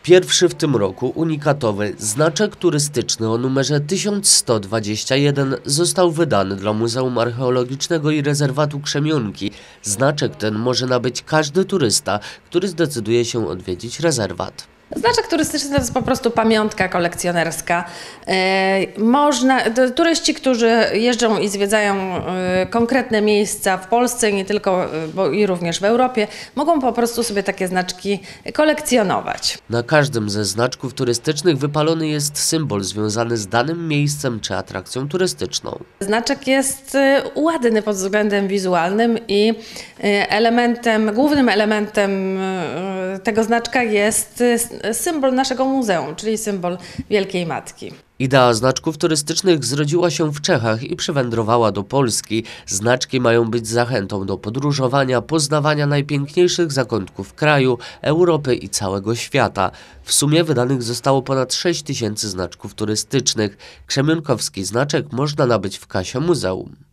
Pierwszy w tym roku unikatowy znaczek turystyczny o numerze 1121 został wydany dla Muzeum Archeologicznego i Rezerwatu Krzemionki. Znaczek ten może nabyć każdy turysta, który zdecyduje się odwiedzić rezerwat. Znaczek turystyczny to jest po prostu pamiątka kolekcjonerska. Turyści, którzy jeżdżą i zwiedzają konkretne miejsca w Polsce, nie tylko, bo i również w Europie, mogą po prostu sobie takie znaczki kolekcjonować. Na każdym ze znaczków turystycznych wypalony jest symbol związany z danym miejscem czy atrakcją turystyczną. Znaczek jest ładny pod względem wizualnym i głównym elementem tego znaczka jest symbol naszego muzeum, czyli symbol Wielkiej Matki. Idea znaczków turystycznych zrodziła się w Czechach i przywędrowała do Polski. Znaczki mają być zachętą do podróżowania, poznawania najpiękniejszych zakątków kraju, Europy i całego świata. W sumie wydanych zostało ponad 6 000 znaczków turystycznych. Krzemionkowski znaczek można nabyć w kasie muzeum.